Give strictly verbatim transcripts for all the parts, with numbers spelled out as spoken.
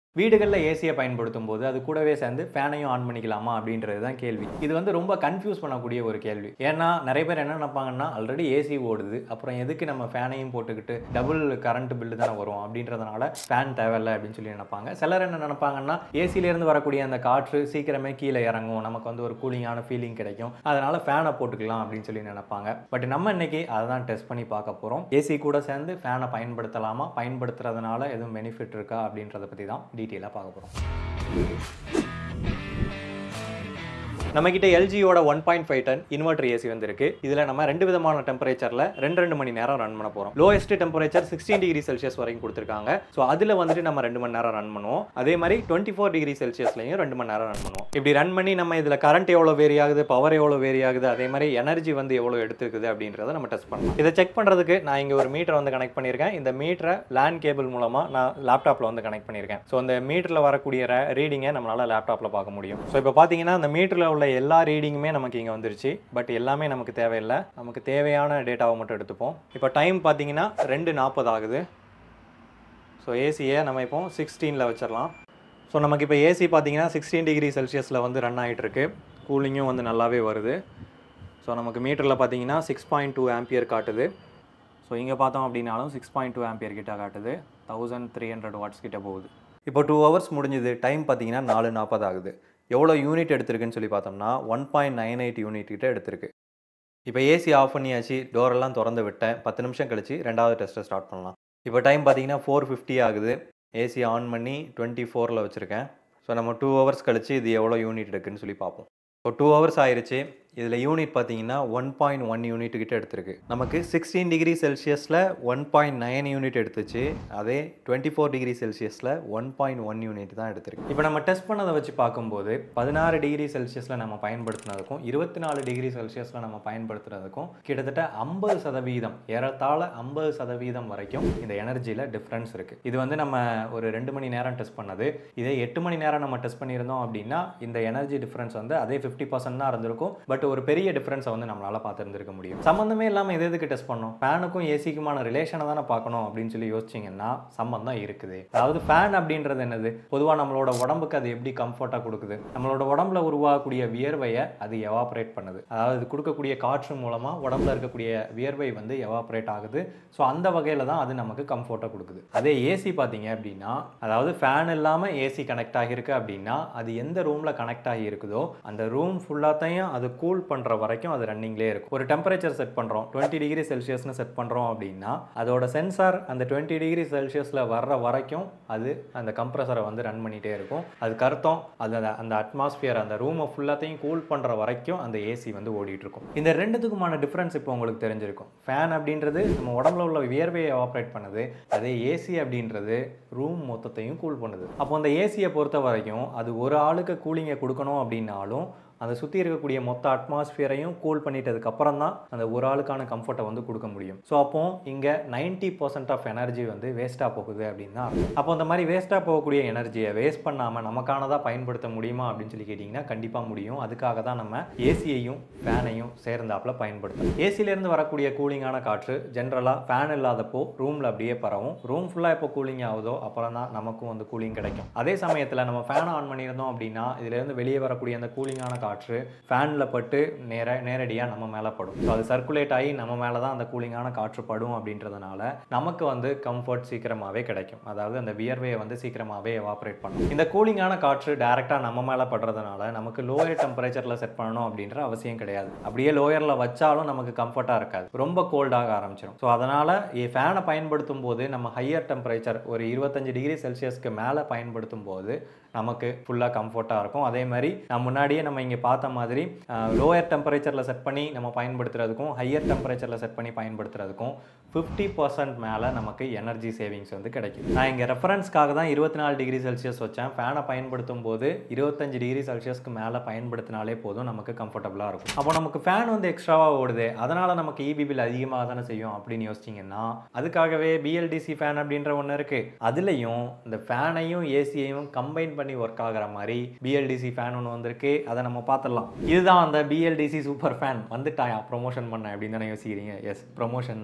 வீடுகளில் ஏசியை பயன்படுத்தும் போது அது கூடவே சேர்ந்து ஃபேனையும் ஆன் பண்ணிக்கலாமா அப்படின்றது தான் கேள்வி. இது வந்து ரொம்ப கன்ஃபியூஸ் பண்ணக்கூடிய ஒரு கேள்வி. ஏன்னா நிறைய பேர் என்ன நினைப்பாங்கன்னா, ஆல்ரெடி ஏசி ஓடுது, அப்புறம் எதுக்கு நம்ம ஃபேனையும் போட்டுக்கிட்டு டபுள் கரண்ட் பில்லு தானே வரும் அப்படின்றதுனால ஃபேன் தேவையில்லை அப்படின்னு சொல்லி நினைப்பாங்க. சிலர் என்ன நினைப்பாங்கன்னா, ஏசியிலேருந்து வரக்கூடிய அந்த காற்று சீக்கிரமே கீழே இறங்கும், நமக்கு வந்து ஒரு கூலிங்கான ஃபீலிங் கிடைக்கும், அதனால ஃபேனை போட்டுக்கலாம் அப்படின்னு சொல்லி நினைப்பாங்க. பட் நம்ம இன்னைக்கு அதை தான் டெஸ்ட் பண்ணி பார்க்க போகிறோம். ஏசி கூட சேர்ந்து ஃபேனை பயன்படுத்தலாமா, பயன்படுத்துறதுனால எதுவும் பெனிஃபிட் இருக்கா அப்படின்றத பற்றி தான் டீட்டெயிலாக பார்க்க போகிறோம். நம்மகிட்ட எல்ஜியோட one point five ton inverter AC வந்துருக்கு. இதில் நம்ம ரெண்டு விதமான டெம்பரேச்சரில் ரெண்டு ரெண்டு மணி நேரம் ரன் பண்ண போகிறோம். Lowest temperature sixteen degree Celsius வரைக்கும் கொடுத்துருக்காங்க. ஸோ அதில் வந்துட்டு நம்ம ரெண்டு மணி நேரம் ரன் பண்ணுவோம். அதே மாதிரி டுவெண்ட்டி ஃபோர் டிகிரி செல்சியஸ்லையும் ரெண்டு மணி நேரம் ரன் பண்ணுவோம். இப்படி ரன் பண்ணி நம்ம இதில் கரண்ட் எவ்வளோ வேரி ஆகுது, பவர் எவ்வளோ வேரி ஆகுது, அதே மாதிரி எனர்ஜி வந்து எவ்வளோ எடுத்துருக்குது அப்படின்றத நம்ம டெஸ்ட் பண்ணலாம். இதை செக் பண்ணுறதுக்கு நான் இங்கே ஒரு மீட்டரை வந்து கனெக்ட் பண்ணியிருக்கேன். இந்த மீட்டரை லேண்ட் கேபிள் மூலமாக நான் லேப்டாப்பில் வந்து கனெக்ட் பண்ணியிருக்கேன். ஸோ அந்த மீட்டரில் வரக்கூடிய ரீடிங்கை நம்மளால் லேப்டாப்பில் பார்க்க முடியும். ஸோ இப்போ பார்த்தீங்கன்னா அந்த மீட்டரில் உள்ள எல்லா ரீடிங் நமக்கு இங்க வந்துருச்சு. பட் எல்லாமே நமக்கு தேவையில்லை, நமக்கு தேவையான டேட்டாவை மட்டும் எடுத்துப்போம். இப்போ டைம் பார்த்தீங்கன்னா ரெண்டு நாற்பது ஆகுது. ஸோ ஏசியை நம்ம இப்போ சிக்ஸ்டீனில் வச்சிடலாம். ஸோ நமக்கு இப்போ ஏசி பார்த்தீங்கன்னா சிக்ஸ்டீன் டிகிரி செல்சியஸில் வந்து ரன் ஆகிட்டு இருக்கு. கூலிங்கும் வந்து நல்லாவே வருது. ஸோ நமக்கு மீட்டரில் பார்த்தீங்கன்னா சிக்ஸ் பாயிண்ட் டூ ஆம்பியர் காட்டுது. ஸோ இங்கே பார்த்தோம் அப்படின்னாலும் சிக்ஸ் பாயிண்ட் டூ ஆம்பியர் கிட்ட காட்டுது. தௌசண்ட் த்ரீ ஹண்ட்ரட் வாட்ஸ் கிட்ட போகுது. இப்போ டூ ஹவர்ஸ் முடிஞ்சுது. டைம் பார்த்தீங்கன்னா நாலு நாற்பது ஆகுது. எவ்வளோ யூனிட் எடுத்திருக்குன்னு சொல்லி பார்த்தோம்னா one point nine eight unit கிட்ட எடுத்திருக்கு. இப்போ ஏசி ஆஃப் பண்ணியாச்சு, டோரெல்லாம் திறந்து விட்டேன். பத்து நிமிஷம் கழிச்சு ரெண்டாவது டெஸ்ட்டை ஸ்டார்ட் பண்ணலாம். இப்போ டைம் பார்த்தீங்கன்னா ஃபோர் ஃபிஃப்டி ஆகுது. ஏசி ஆன் பண்ணி டுவெண்ட்டி ஃபோரில் வச்சுருக்கேன். ஸோ நம்ம டூ ஹவர்ஸ் கழிச்சு இது எவ்வளோ யூனிட் எடுக்குன்னு சொல்லி பார்ப்போம். இப்போ டூ ஹவர்ஸ் ஆயிடுச்சு. இதில் யூனிட் பார்த்தீங்கன்னா ஒன் பாயிண்ட் ஒன் யூனிட் கிட்ட எடுத்திருக்கு. நமக்கு சிக்ஸ்டீன் டிகிரி செல்சியஸில் ஒன் பாயிண்ட் நைன் யூனிட் எடுத்துச்சு. அதே டுவெண்ட்டி ஃபோர் டிகிரி செல்சியஸில் ஒன் பாயிண்ட் ஒன் யூனிட் தான் எடுத்திருக்கு. இப்போ நம்ம டெஸ்ட் பண்ணதை வச்சு பார்க்கும்போது பதினாறு டிகிரி செல்சியஸில் நம்ம பயன்படுத்தினதுக்கும் இருபத்தி நாலு டிகிரி செல்சியஸில் நம்ம பயன்படுத்துறதுக்கும் கிட்டத்தட்ட ஐம்பது சதவீதம் ஏறத்தாழ ஐம்பது சதவீதம் வரைக்கும் இந்த எனர்ஜியில் டிஃப்ரென்ஸ் இருக்குது. இது வந்து நம்ம ஒரு ரெண்டு மணி நேரம் டெஸ்ட் பண்ணது. இதே எட்டு மணி நேரம் நம்ம டெஸ்ட் பண்ணியிருந்தோம் அப்படின்னா இந்த எனர்ஜி டிஃப்ரென்ஸ் வந்து அதே ஃபிஃப்டி பர்சன்ட் தான் இருந்திருக்கும். பட் ஒரு பெரிய டிஃபரன்ஸை வந்து நம்மளால பார்த்துருந்துருக்க முடியும். சம்பந்தமே இல்லாமல் எது எதுக்கு டெஸ்ட் பண்ணோம்? ஃபேனுக்கும் ஏசிக்குமான ரிலேஷனை தானே பார்க்கணும் அப்படின்னு சொல்லி யோசிச்சிங்கன்னா சம்பந்தம் இருக்குது. அதாவது ஃபேன் அப்படின்றது என்னது? பொதுவாக நம்மளோட உடம்புக்கு அது எப்படி கம்ஃபர்ட்டாக கொடுக்குது? நம்மளோட உடம்புல உருவாகக்கூடிய வியர்வையை அது எவாப்ரேட் பண்ணுது. அதாவது கொடுக்கக்கூடிய காற்று மூலமாக உடம்புல இருக்கக்கூடிய வியர்வை வந்து எவாப்ரேட் ஆகுது. ஸோ அந்த வகையில் தான் அது நமக்கு கம்ஃபர்ட்டாக கொடுக்குது. அதே ஏசி பார்த்தீங்க அப்படின்னா, அதாவது ஃபேன் இல்லாமல் ஏசி கனெக்ட் ஆகியிருக்கு அப்படின்னா அது எந்த ரூமில் கனெக்ட் ஆகி இருக்குதோ அந்த ரூம் ஃபுல்லாத்தையும் அது கூல் பண்ற வரைக்கும் அது ரன்னிங்லேயே இருக்கும். ஒரு டெம்பரேச்சர் செட் பண்றோம், டுவெண்ட்டி டிகிரி செல்சியஸ்னு செட் பண்றோம் அப்படின்னா அதோட சென்சார் அந்த டுவெண்ட்டி டிகிரி செல்சியஸ்ல வர்ற வரைக்கும் அது அந்த கம்ப்ரஸரை வந்து ரன் பண்ணிட்டே இருக்கும். அதுக்கு அர்த்தம் அது அந்த அட்மாஸ்பியர் அந்த ரூமை ஃபுல்லாத்தையும் கூல் பண்ற வரைக்கும் அந்த ஏசி வந்து ஓடிட்டு இருக்கும். இந்த ரெண்டுத்துக்குமான டிஃபரன்ஸ் இப்போ உங்களுக்கு தெரிஞ்சிருக்கும். ஃபேன் அப்படின்றது நம்ம உடம்புல உள்ள வியர்வையை ஆப்ரேட் பண்ணுது. அதே ஏசி அப்படின்றது ரூம் மொத்தத்தையும் கூல் பண்ணுது. அப்போ அந்த ஏசியை பொறுத்த வரைக்கும் அது ஒரு ஆளுக்கு கூலிங்கை கொடுக்கணும் அப்படின்னாலும் அதை சுற்றி இருக்கக்கூடிய மொத்த அட்மாஸ்பியரையும் கூல் பண்ணிட்டதுக்கு அப்புறம் தான் அந்த ஒரு ஆளுக்கான கம்ஃபர்ட்டை வந்து கொடுக்க முடியும். ஸோ அப்போ இங்கே நைன்டி பர்சன்ட் ஆஃப் எனர்ஜி வந்து வேஸ்ட்டாக போகுது அப்படின்னா அப்போ அந்த மாதிரி வேஸ்ட்டாக போகக்கூடிய எனர்ஜியை வேஸ்ட் பண்ணாமல் நமக்கானதாக பயன்படுத்த முடியுமா அப்படின்னு சொல்லி கேட்டிங்கன்னா கண்டிப்பாக முடியும். அதுக்காக தான் நம்ம ஏசியையும் ஃபேனையும் சேர்ந்தாப்பில் பயன்படுத்தணும். ஏசியிலேருந்து வரக்கூடிய கூலிங்கான காற்று ஜென்ரலாக ஃபேன் இல்லாதப்போ ரூமில் அப்படியே பரவும். ரூம் ஃபுல்லாக எப்போ கூலிங் ஆகுதோ அப்புறம் தான் நமக்கும் வந்து கூலிங் கிடைக்கும். அதே சமயத்தில் நம்ம ஃபேனை ஆன் பண்ணியிருந்தோம் அப்படின்னா இதிலேருந்து வெளியே வரக்கூடிய அந்த கூலிங்கான காற்று ஃபேன்ல பட்டு நேர நேரடியாக நம்ம மேலே படும். ஸோ அது சர்க்குலேட் ஆகி நம்ம மேலே தான் அந்த கூலிங்கான காற்று படும் அப்படின்றதுனால நமக்கு வந்து கம்ஃபர்ட் சீக்கிரமாகவே கிடைக்கும். அதாவது அந்த வியர்வையை வந்து சீக்கிரமாகவே எவாப்ரேட் பண்ணும். இந்த கூலிங்கான காற்று டைரெக்டாக நம்ம மேலே படுறதுனால நமக்கு லோயர் டெம்பரேச்சரில் செட் பண்ணணும் அப்படின்ற அவசியம் கிடையாது. அப்படியே லோயரில் வச்சாலும் நமக்கு கம்ஃபர்ட்டாக இருக்காது, ரொம்ப கோல்டாக ஆரம்பிச்சிடும். ஸோ அதனால் ஃபேனை பயன்படுத்தும் போது நம்ம ஹையர் டெம்பரேச்சர் ஒரு இருபத்தஞ்சு டிகிரி செல்சியஸ்க்கு மேலே பயன்படுத்தும் போது நமக்கு ஃபுல்லாக கம்ஃபர்ட்டாக இருக்கும். அதே மாதிரி நான் முன்னாடியே நம்ம இங்கே பார்த்த மாதிரி லோயர் டெம்பரேச்சரில் செட் பண்ணி நம்ம பயன்படுத்துறதுக்கும் ஹையர் டெம்பரேச்சரில் செட் பண்ணி பயன்படுத்துறதுக்கும் ஃபிஃப்டி பர்சன்ட் மேலே நமக்கு எனர்ஜி சேவிங்ஸ் வந்து கிடைக்கும். நான் இங்கே ரெஃபரன்ஸ்க்காக தான் இருபத்தி நாலு டிகிரி செல்சியஸ் வச்சேன். ஃபேனை பயன்படுத்தும் போது இருபத்தஞ்சு டிகிரி செல்சியஸ்க்கு மேலே பயன்படுத்தினாலே போதும் நமக்கு கம்ஃபர்டபுளாக இருக்கும். அப்போ நமக்கு ஃபேன் வந்து எக்ஸ்ட்ராவாக ஓடுது, அதனால் நமக்கு இபி பில் அதிகமாக தானே செய்யும் அப்படின்னு யோசிச்சிங்கன்னா அதுக்காகவே பிஎல்டிசி ஃபேன் அப்படின்ற ஒன்று இருக்குது. அதுலேயும் இந்த ஃபேனையும் ஏசியையும் கம்பைன் பண்ணி ஒர்க் ஆகிற மாதிரி பிஎல்டிசி ஃபேன் ஒன்று வந்திருக்கு. அதை நம்ம பார்த்துடலாம். இதுதான் அந்த பிஎல்டிசி சூப்பர் ஃபேன். வந்துட்டாயா ப்ரொமோஷன் பண்ண அப்படின்னு தானே யோசிக்கிறீங்க? எஸ், ப்ரொமோஷன் தான்.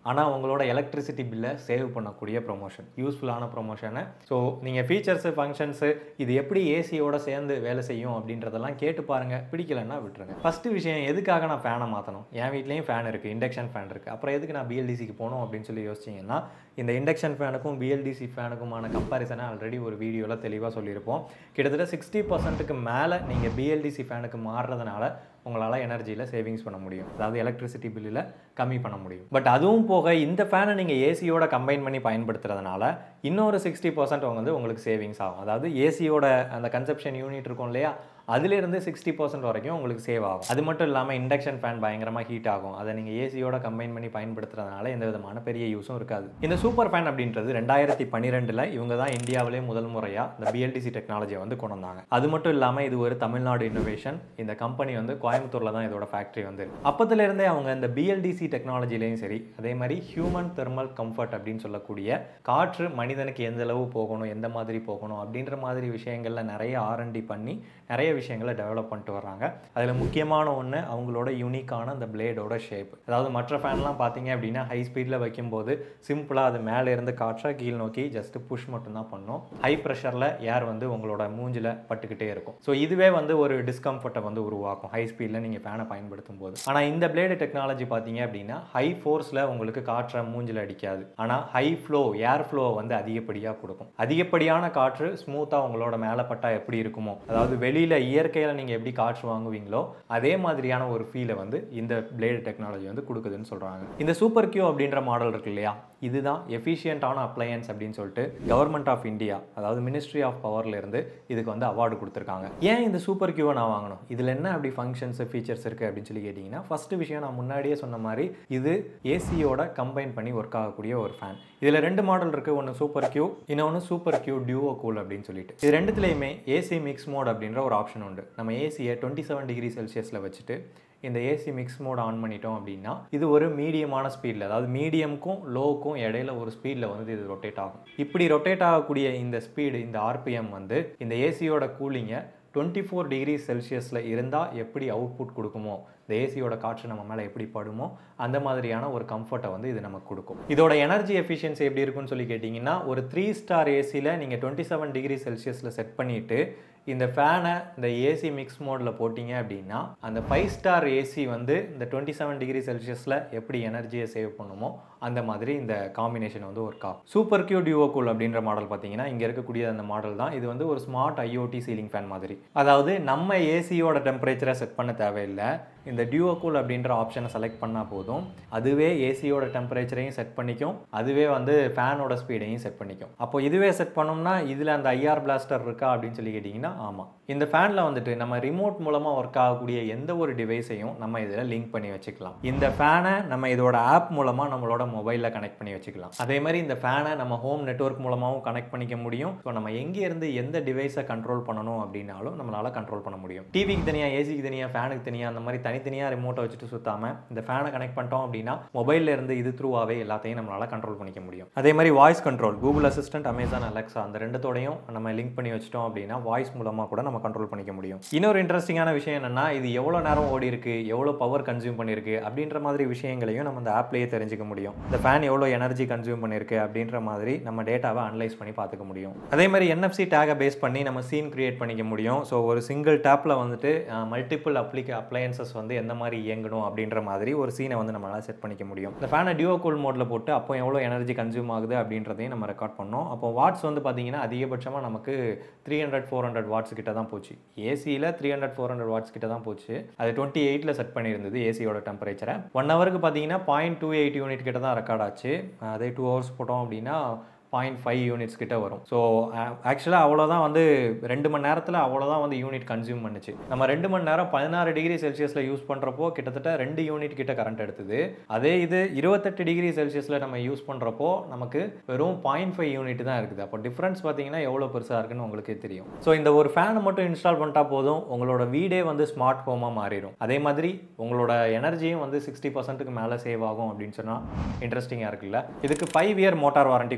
ஆனால் உங்களோட எலக்ட்ரிசிட்டி பில்லை சேவ் பண்ணக்கூடிய ப்ரொமோஷன், யூஸ்ஃபுல்லான ப்ரொமோஷனு. ஸோ நீங்கள் ஃபீச்சர்ஸு ஃபங்க்ஷன்ஸு இது எப்படி ஏசியோட சேர்ந்து வேலை செய்யும் அப்படின்றதெல்லாம் கேட்டு பாருங்கள். பிடிக்கலன்னா விட்டுருங்க. ஃபஸ்ட்டு விஷயம், எதுக்காக நான் ஃபேனை மாற்றணும்? என் வீட்லேயும் ஃபேன் இருக்குது, இண்டக்ஷன் ஃபேன் இருக்குது, அப்புறம் எதுக்கு நான் பிஎல்டிசிக்கு போகணும் அப்படின்னு சொல்லி யோசிச்சிங்கன்னா, இந்த இண்டக்ஷன் ஃபேனுக்கும் பிஎல்டிசி ஃபேனுக்குமான கம்பேரிசனை ஆல்ரெடி ஒரு வீடியோவில் தெளிவாக சொல்லியிருப்போம். கிட்டத்தட்ட சிக்ஸ்டி பர்சன்ட்டுக்கு மேலே நீங்கள் பிஎல்டிசி ஃபேனுக்கு மாறுறதுனால உங்களால் எனர்ஜியில் சேவிங்ஸ் பண்ண முடியும், அதாவது எலக்ட்ரிசிட்டி பில்லில் கம்மி பண்ண முடியும். பட் அதுவும் போக இந்த ஃபேனை நீங்கள் ஏசியோட கம்பைன் பண்ணி பயன்படுத்துறதுனால இன்னொரு சிக்ஸ்டி பர்சன்ட் வந்து உங்களுக்கு சேவிங்ஸ் ஆகும். அதாவது ஏசியோட அந்த கன்சப்ஷன் யூனிட் இருக்கும் இல்லையா, அதிலிருந்து சிக்ஸ்டி பர்சன்ட் வரைக்கும் உங்களுக்கு சேவ் ஆகும். அது மட்டும் இல்லாமல் இண்டக்ஷன் ஃபேன் பயங்கரமாக ஹீட் ஆகும். அதை நீங்கள் ஏசியோட கம்பைன் பண்ணி பயன்படுத்துறதுனால எந்த விதமான பெரிய யூஸும் இருக்காது. இந்த சூப்பர் ஃபேன் அப்படின்றது ரெண்டாயிரத்தி பன்னிரெண்டில் இவங்க தான் இந்தியாவிலே முதல் முறையாக இந்த பிஎல்டிசி டெக்னாலஜியை வந்து கொண்டு வந்தாங்க. அது மட்டும் இல்லாமல் இது ஒரு தமிழ்நாடு இன்னோவேஷன். இந்த கம்பெனி வந்து கோயம்புத்தூரில் தான் இதோட ஃபேக்ட்ரி வந்து. அப்போதுலேருந்தே அவங்க இந்த பிஎல்டிசி டெக்னாலஜிலையும் சரி, அதே மாதிரி ஹியூமன் தெர்மல் கம்ஃபர்ட் அப்படின்னு சொல்லக்கூடிய காற்று மனிதனுக்கு எந்த அளவு போகணும், எந்த மாதிரி போகணும் அப்படின்ற மாதிரி விஷயங்களில் நிறைய ஆர்என்டி பண்ணி நிறைய விஷயங்களை டெவலப் பண்ணிட்டு வர்றாங்க. அதில் முக்கியமான ஒன்று அவங்களோட யூனிக்கான அந்த பிளேடோட ஷேப். அதாவது மற்ற ஃபேன்லாம் பார்த்தீங்க அப்படின்னா ஹை ஸ்பீடில் வைக்கும்போது சிம்பிளாக அது மேலே இருந்து காற்றை கீழ் நோக்கி ஜஸ்ட் புஷ் மட்டும்தான் பண்ணும். ஹை ப்ரெஷரில் ஏர் வந்து உங்களோட மூஞ்சில் பட்டுக்கிட்டே இருக்கும். ஸோ இதுவே வந்து ஒரு டிஸ்கம்ஃபர்ட்டை வந்து உருவாக்கும் ஹை ஸ்பீடில் நீங்கள் ஃபேனை பயன்படுத்தும் போது. ஆனால் இந்த பிளேடு டெக்னாலஜி பார்த்தீங்க அப்படின்னா ஹை ஃபோர்ஸில் உங்களுக்கு காற்றை மூஞ்சில் அடிக்காது, ஆனால் ஹை ஃப்ளோ ஏர் ஃப்ளோவை வந்து அதிகப்படியாக கொடுக்கும். அதிகப்படியான காற்று ஸ்மூத்தாக உங்களோட மேலே பட்டா எப்படி இருக்குமோ, அதாவது வெளியில் இயற்கையில் நீங்கள் எப்படி காற்று வாங்குவீங்களோ அதே மாதிரியான ஒரு ஃபீலை வந்து இந்த பிளேடு டெக்னாலஜி வந்து கொடுக்குதுன்னு சொல்கிறாங்க. இந்த சூப்பர் கியூ அப்படின்ற மாடல் இருக்கு இல்லையா, இதுதான் எஃபிஷியன்டான அப்ளையன்ஸ் அப்படின்னு சொல்லிட்டு கவர்மெண்ட் ஆஃப் இந்தியா, அதாவது மினிஸ்ட்ரி ஆஃப் பவர்ல இருந்து இதுக்கு வந்து அவார்டு கொடுத்துருக்காங்க. ஏன் இந்த சூப்பர் கியூவை நான் வாங்கணும், இதில் என்ன அப்படி ஃபங்க்ஷன்ஸ் ஃபீச்சர்ஸ் இருக்குது அப்படின்னு சொல்லி கேட்டிங்கன்னா, ஃபர்ஸ்ட் விஷயம் நான் முன்னாடியே சொன்ன மாதிரி இது ஏசியோட கம்பைன் பண்ணி ஒர்க் ஆகக்கூடிய ஒரு ஃபேன். இதில் ரெண்டு மாடல் இருக்குது, ஒன்று சூப்பர் கியூ, இன்னொன்று சூப்பர் கியூ டியூஓகூல் அப்படின்னு சொல்லிட்டு. இது ரெண்டுத்துலேயுமே ஏசி மிக்ஸ் மோட் அப்படின்ற ஒரு ஆப்ஷன் உண்டு. நம்ம ஏசியை டுவெண்ட்டி செவன் டிகிரி செல்சியஸில் வச்சுட்டு இந்த ஏசி மிக்ஸ் மோட் ஆன் பண்ணிட்டோம் அப்படின்னா இது ஒரு மீடியமான ஸ்பீடில், அதாவது மீடியமுக்கும் லோவுக்கும் இடையில ஒரு ஸ்பீடில் வந்து இது ரொட்டேட் ஆகும். இப்படி ரொட்டேட் ஆகக்கூடிய இந்த ஸ்பீடு, இந்த ஆர்பிஎம் வந்து இந்த ஏசியோட கூலிங்கை டுவெண்ட்டி ஃபோர் டிகிரி செல்சியஸில் இருந்தால் எப்படி அவுட்புட் கொடுக்குமோ, இந்த ஏசியோட காற்று நம்ம மேலே எப்படி படுமோ அந்த மாதிரியான ஒரு கம்ஃபர்ட்டை வந்து இது நமக்கு கொடுக்கும். இதோட எனர்ஜி எஃபிஷியன்சி எப்படி இருக்குன்னு சொல்லி கேட்டிங்கன்னா, ஒரு த்ரீ ஸ்டார் ஏசியில் நீங்கள் டுவெண்ட்டி செவன் டிகிரி செல்சியஸில் செட் பண்ணிவிட்டு இந்த ஃபேனை இந்த ஏசி மிக்ஸ் மோடில் போட்டிங்க அப்படின்னா அந்த ஃபைவ் ஸ்டார் ஏசி வந்து இந்த டுவெண்ட்டி செவன் டிகிரி செல்சியஸில் எப்படி எனர்ஜியை சேவ் பண்ணுமோ அந்த மாதிரி இந்த காம்பினேஷன் வந்து ஒர்க் ஆகும். சூப்பர் கியூ டியூஓகூல் அப்படின்ற மாடல் பார்த்தீங்கன்னா இங்கே இருக்கக்கூடிய அந்த மாடல் தான். இது வந்து ஒரு ஸ்மார்ட் ஐஓடி சீலிங் ஃபேன் மாதிரி. அதாவது நம்ம ஏசியோட டெம்பரேச்சரை செட் பண்ண தேவையில்லை, இந்த டியூஓகூல் அப்படின்ற ஆப்ஷனை செலக்ட் பண்ணால் போதும், அதுவே ஏசியோட டெம்பரேச்சரையும் செட் பண்ணிக்கும், அதுவே வந்து ஃபேனோட ஸ்பீடையும் செட் பண்ணிக்கும். அப்போ இதுவே செட் பண்ணோம்னா இதில் அந்த ஐஆர் பிளாஸ்டர் இருக்கா அப்படின்னு சொல்லி கேட்டிங்கன்னா ஆமாம். இந்த ஃபேனில் வந்துட்டு நம்ம ரிமோட் மூலமாக ஒர்க் ஆகக்கூடிய எந்த ஒரு டிவைஸையும் நம்ம இதில் லிங்க் பண்ணி வச்சுக்கலாம். இந்த ஃபேனை நம்ம இதோட ஆப் மூலமாக நம்மளோட மொபைலில் கனெக்ட் பண்ணி வச்சுக்கலாம். அதே மாதிரி இந்த ஃபேனை நம்ம ஹோம் நெட்வொர்க் மூலமாகவும் கனெக்ட் பண்ணிக்க முடியும். ஸோ நம்ம எங்கேருந்து எந்த டிவைஸை கண்ட்ரோல் பண்ணணும் அப்படின்னாலும் நம்மளால் கண்ட்ரோல் பண்ண முடியும். டிவிக்கு தனியாக, ஏசிக்கு தனியாக, ஃபேனுக்கு தனியாக, அந்த மாதிரி தனித்தனியாக ரிமோட்டை வச்சுட்டு சுத்தாமல் இந்த ஃபேனை கனெக்ட் பண்ணிட்டோம் அப்படின்னா மொபைலில் இருந்து இது த்ரூவாகவே எல்லாத்தையும் நம்மளால் கண்ட்ரோல் பண்ணிக்க முடியும். அதே மாதிரி voice control, Google Assistant, Amazon Alexa அந்த ரெண்டுத்தோடையும் நம்ம லிங்க் பண்ணி வச்சிட்டோம் அப்படின்னா வாய்ஸ் மூலமாக கூட நம்ம கண்ட்ரோல் பண்ணிக்க முடியும். இன்னொரு இன்ட்ரெஸ்டிங்கான விஷயம் என்னன்னா, இது எவ்வளோ நேரம் ஓடி இருக்கு, எவ்வளோ பவர் கன்சியூம் பண்ணிருக்கு அப்படின்ற மாதிரி விஷயங்களையும் நம்ம இந்த ஆப்லேயே தெரிஞ்சுக்க முடியும். இந்த ஃபேன் எவ்வளோ எனர்ஜி கன்சியூம் பண்ணிருக்கு அப்படின்ற மாதிரி நம்ம டேட்டாவை அனலைஸ் பண்ணி பார்த்துக்க முடியும். அதே மாதிரி என்எஃப்சி டேகை பேஸ் பண்ணி நம்ம சீன் கிரியேட் பண்ணிக்க முடியும். ஸோ ஒரு சிங்கிள் டேப்பில் வந்துட்டு மல்டிபிள் அப்ளிக அப்ளையன்சஸ் வந்து எந்த மாதிரி இயங்கணும் அப்படின்ற மாதிரி ஒரு சீனை வந்து நம்மளால் செட் பண்ணிக்க முடியும். இந்த ஃபேனை டியூஓகூல் மோடில் போட்டு அப்போ எவ்வளோ எனர்ஜி கன்சியூம் ஆகுது அப்படின்றதையும் நம்ம ரெக்கார்ட் பண்ணோம். அப்போ வாட்ஸ் வந்து பார்த்தீங்கன்னா அதிகபட்சமாக நமக்கு three hundred four hundred watts கிட்ட தான் போச்சு. ஏசியில் three hundred four hundred watts கிட்ட தான் போச்சு. அது டுவெண்ட்டி எயிட்டில் செட் பண்ணியிருந்தது ஏசியோட டெம்பரேச்சரை. ஒன் ஹவருக்கு பார்த்தீங்கன்னா பாயிண்ட் டூ எயிட் யூனிட் கிட்ட தான் ரெக்கார்ட் ஆச்சு. அதே டூ ஹவர்ஸ் போட்டோம் அப்படின்னா பாயிண்ட் ஃபைவ் யூனிட்ஸ் கிட்ட வரும். ஸோ ஆக்சுவலாக அவ்வளோதான் வந்து ரெண்டு மணி நேரத்தில் அவ்வளோதான் வந்து யூனிட் கன்சியூம் பண்ணுச்சு. நம்ம ரெண்டு மணி நேரம் பதினாறு டிகிரி செல்சியஸில் யூஸ் பண்ணுறப்போ கிட்டத்தட்ட ரெண்டு யூனிட் கிட்ட கரண்ட் எடுத்தது. அதே இது இருபத்தெட்டு டிகிரி செல்சியஸில் நம்ம யூஸ் பண்ணுறப்போ நமக்கு வெறும் பாயிண்ட் ஃபைவ் யூனிட் தான் இருக்குது. அப்போ டிஃப்ரென்ஸ் பார்த்தீங்கன்னா எவ்வளோ பெருசாக இருக்குன்னு உங்களுக்கே தெரியும். ஸோ இந்த ஒரு ஃபேனை மட்டும் இன்ஸ்டால் பண்ணிட்டா போதும், உங்களோட வீடே வந்து ஸ்மார்ட் ஹோமாக மாறிடும். அதே மாதிரி உங்களோட எனர்ஜியும் வந்து சிக்ஸ்டி பர்சன்ட்டுக்கு மேலே சேவ் ஆகும் அப்படின்னு சொன்னால் இன்ட்ரெஸ்டிங்காக இருக்குல்ல. இதுக்கு ஃபைவ் இயர் மோட்டார் வாரண்டி கொடுக்குறாங்க.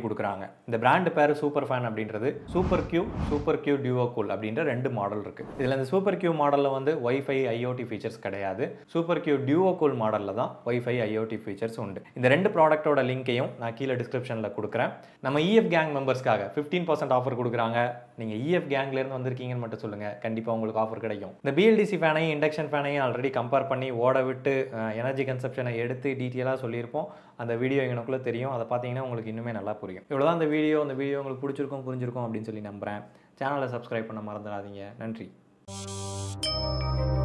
கொடுத்துருக்காங்க. இந்த பிராண்ட் பேர் சூப்பர்ஃபேன் அப்படின்றது super Q super Q DuoCool அப்படின்ற ரெண்டு மாடல் இருக்குது. இதில் இந்த சூப்பர் கியூ மாடலில் வந்து ஒய்ஃபை ஐஓடி ஃபீச்சர்ஸ் கிடையாது. சூப்பர் கியூ டியூஓகூல் மாடலில் தான் ஒய்ஃபை ஐஓடி ஃபீச்சர்ஸ் உண்டு. இந்த ரெண்டு ப்ராடக்ட்டோட லிங்கையும் நான் கீழே டிஸ்கிரிப்ஷனில் கொடுக்குறேன். நம்ம இஎஃப் கேங் மெம்பர்ஸ்க்காக ஃபிஃப்டீன் பர்சன்ட் ஆஃபர் கொடுக்குறாங்க. நீங்கள் இஎஃப் கேங்லேருந்து வந்திருக்கீங்கன்னு மட்டும் சொல்லுங்கள், கண்டிப்பாக உங்களுக்கு ஆஃபர் கிடைக்கும். இந்த பிஎல்டிசி ஃபேனையும் இண்டக்ஷன் ஃபேனையும் ஆல்ரெடி கம்பேர் பண்ணி ஓட விட்டு எனர்ஜி கன்சப்ஷனை எடுத்து டீட்டெயிலாக சொல்லியிருப்போம். அந்த வீடியோ எங்களுக்குள்ளே தெரியும். அதை பார்த்தீங்கன்னா உங்களுக்கு இன்னுமே நல்லா புரியும். இவ்வளோதான் இந்த வீடியோ. இந்த வீடியோ உங்களுக்கு பிடிச்சிருக்கும் புரிஞ்சிருக்கும் அப்படின்னு சொல்லி நம்புகிறேன். சேனலை சப்ஸ்கிரைப் பண்ண மறந்துடாதீங்க. நன்றி.